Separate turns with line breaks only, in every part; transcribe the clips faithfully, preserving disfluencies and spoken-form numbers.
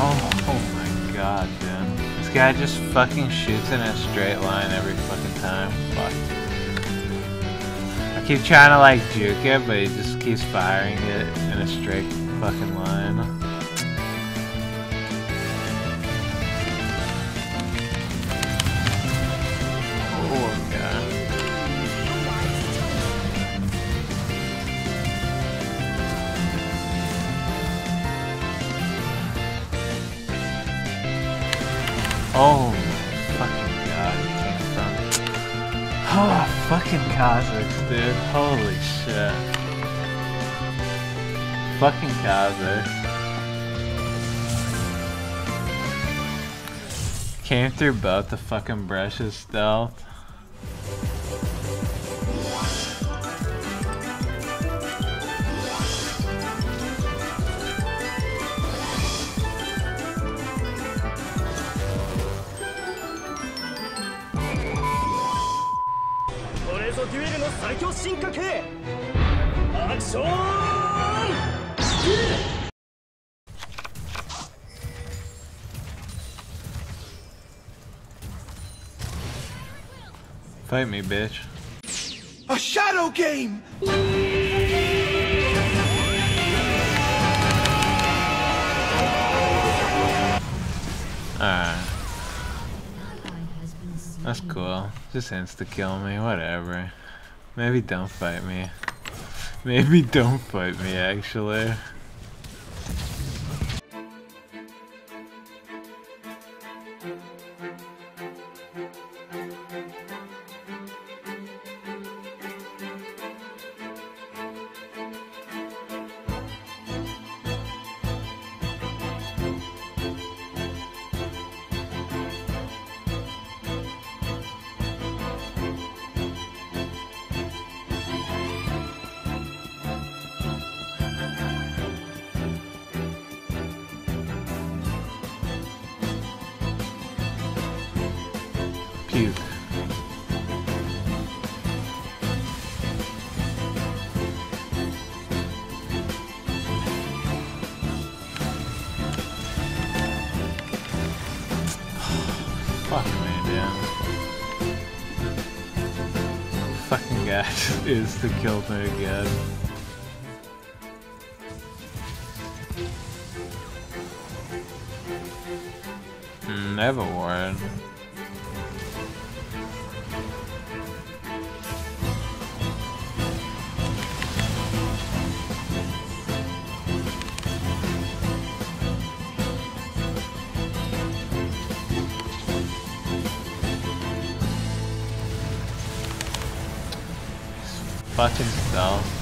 Oh, oh my god, dude. This guy just fucking shoots in a straight line every fucking time. Fuck. I keep trying to like juke it, but he just keeps firing it in a straight fucking line. Oh my fucking god, it came from. Oh, fucking Kazakhs, dude. Holy shit. Fucking Kazakhs. Came through both the fucking brushes stealth. Fight me, bitch.
A shadow game!
Alright. That's cool. Just insta-kill me, whatever. Maybe don't fight me. Maybe don't fight me, actually. Puke. Fuck me, dude. Fucking guy is to kill me again. Mm, I have a ward. Fucking stealth.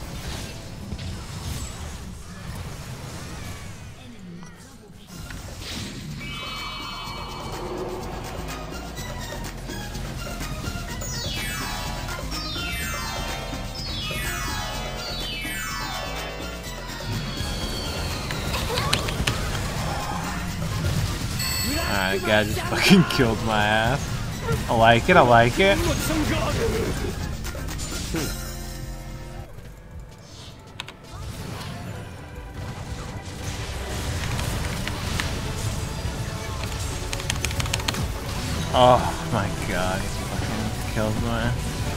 Alright, guy just fucking killed my ass. I like it, I like it. Oh my god, he fucking killed me.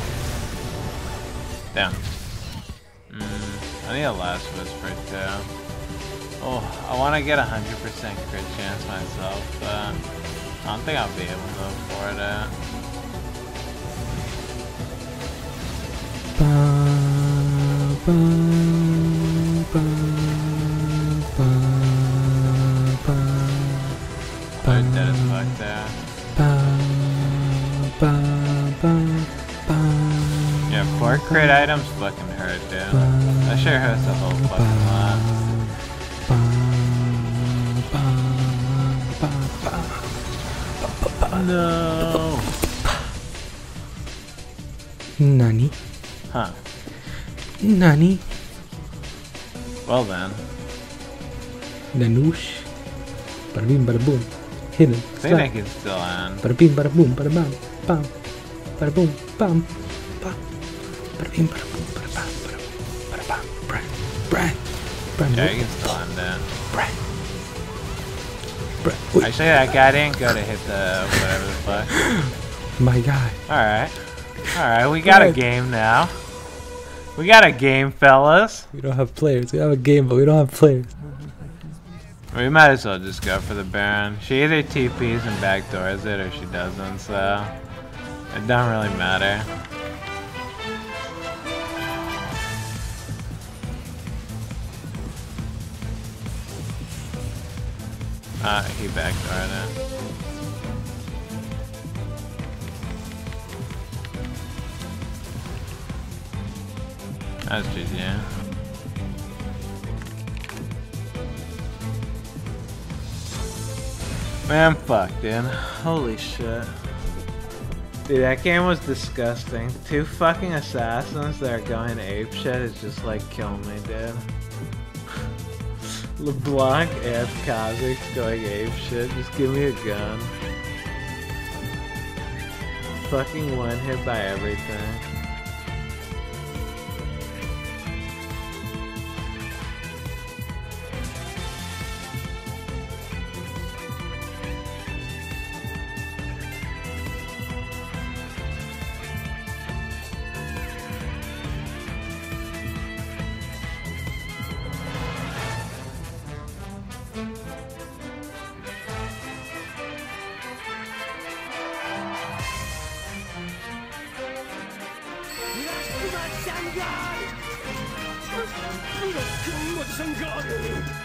Damn. Mm, I need a last whisper too. Oh, I want to get a hundred percent crit chance myself, but I don't think I'll be able to afford it.
Ba, ba, ba, ba, ba,
I'm dead as fuck there.
ba, ba, ba, ba.
Yeah, four crit items fucking hurt, dude. That sure hurts a whole fucking lot. No.
Nani?
Huh.
Nani?
Well then.
Nanoosh. Bada bing, bada boom. Hit it.
I think I can still end.
Bada bing, bada boom, bada bam, bam. Bada boom, bam, bam. Bada bing, bada boom, bada bam, bada boom, bada bam. Brand, brand, brand.
Yeah, you can still end it.
Brand. Bruh. Wait.
Actually, that guy didn't go to hit the whatever the fuck.
My guy.
Alright. Alright, we got a
Right.
game now. We got a game, fellas.
We don't have players. We have a game, but we don't have players.
We might as well just go for the Baron. She either T Ps and backdoors it or she doesn't, so it don't really matter. Ah, he backdoored it. That's G G. Man, fuck, dude. Holy shit. Dude, that game was disgusting. Two fucking assassins that are going apeshit is just like killing me, dude. LeBlanc and Kha'Zix going apeshit. Just give me a gun. Fucking one hit by everything.
Shanghai!